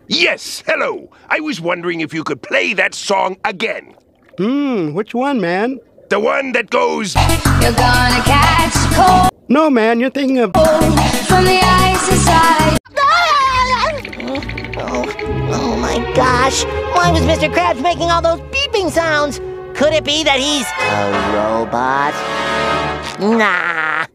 Yes, hello. I was wondering if you could play that song again. Which one, man? The one that goes... You're gonna catch cold. No, man, you're thinking of... From the ice inside. Oh my gosh. Why was Mr. Krabs making all those beeping sounds? Could it be that he's a robot? Nah.